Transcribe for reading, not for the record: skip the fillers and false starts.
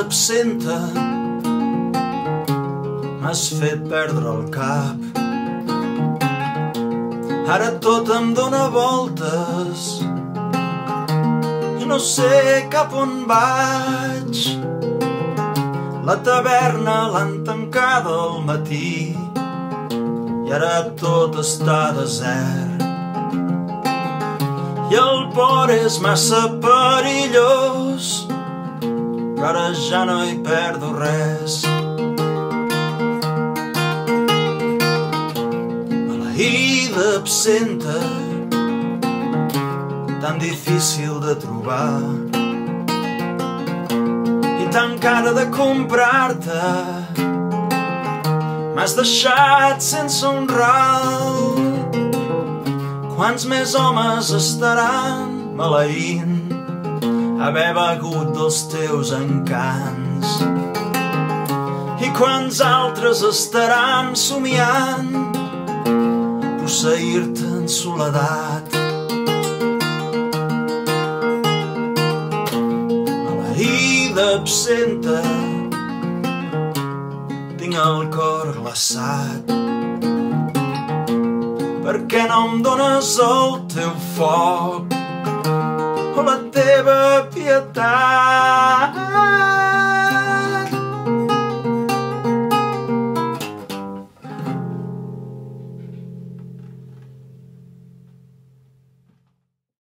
d'absenta, m'has fet perdre el cap. Ara tot em dóna voltes i no sé cap on vaig. La taverna l'han tancada al matí i ara tot està desert. I el port és massa perillós, però ara ja no hi perdo res. Maleïda absenta, tan difícil de trobar i tan cara de comprar-te. M'has deixat sense un ral. Quants més homes estaran maleint haver begut dels teus encants? I quants altres estaran somiant posseir-te en soledat? Maleïda absenta, tinc el cor glaçat. Per què no em dones el teu foc o la teva pietat?